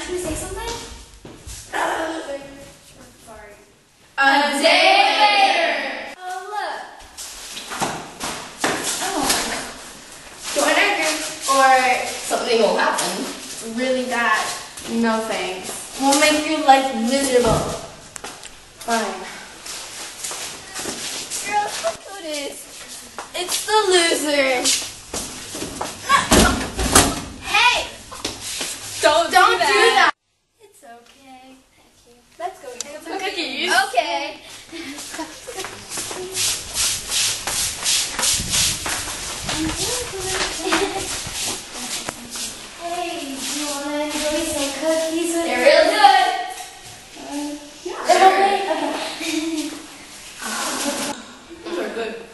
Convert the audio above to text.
trying to say something? Sorry. A day later. Oh, look. Oh. Join our group or something will happen. Really bad. No thanks. We'll make your life miserable. Fine. Girls, look who it is. It's the loser. Hey! Don't do that. It's okay. Thank you. Let's go get some cookies. Okay. Hey, do you want to enjoy some cookies with They're real good. Yeah. Sure. Okay. Those are good.